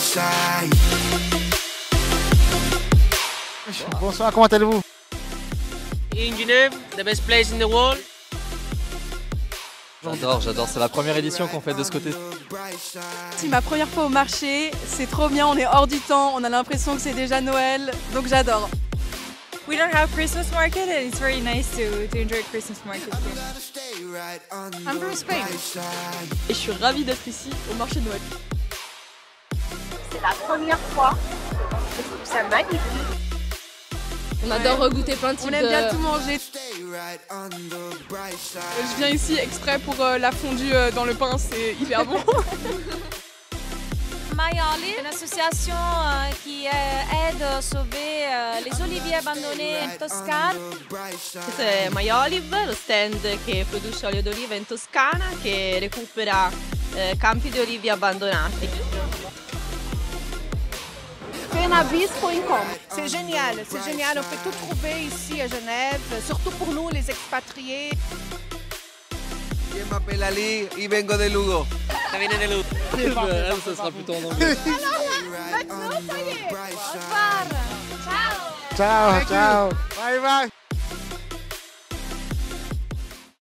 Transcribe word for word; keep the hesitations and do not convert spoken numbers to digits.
Bonsoir, comment allez-vous? In Genève, the best place in the world. J'adore, j'adore. C'est la première édition qu'on fait de ce côté. C'est ma première fois au marché, c'est trop bien, on est hors du temps, on a l'impression que c'est déjà Noël, donc j'adore. We don't have Christmas market and it's very nice to, to enjoy Christmas market here. I'm from Spain. Et je suis ravie d'être ici au marché de Noël. C'est la première fois, je trouve ça magnifique. On adore goûter plein de types On aime de... bien tout manger. Je viens ici exprès pour euh, la fondue euh, dans le pain, c'est hyper bon. Maioli, une association euh, qui euh, aide à sauver euh, les oliviers abandonnés in Toscana. Questo è Maiolive, lo stand che produce olio d'oliva in Toscana, che recupera eh, campi di olivi abbandonati. Fenabis point com. C'est génial, c'est génial. On peut tout trouver ici à Genève, surtout pour nous les expatriés. Je m'appelle Ali y vengo de Lugo. Ça vient de Lugo. Elle, ça sera plutôt en anglais. Alors, maintenant, ça y est. Au revoir. Ciao, Ciao. ciao. Bye bye.